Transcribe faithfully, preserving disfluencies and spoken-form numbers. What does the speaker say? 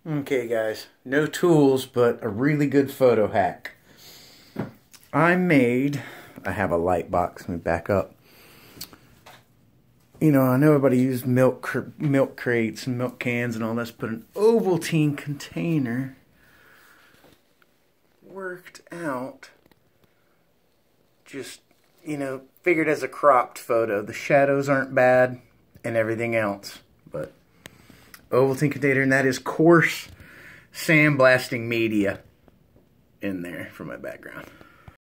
Okay guys, no tools, but a really good photo hack. I made, I have a light box, let me back up. You know, I know everybody used milk milk crates and milk cans and all this, but an Ovaltine container worked out. Just, you know, figured as a cropped photo. The shadows aren't bad and everything else, but Ovaltine container, and that is coarse sandblasting media in there for my background.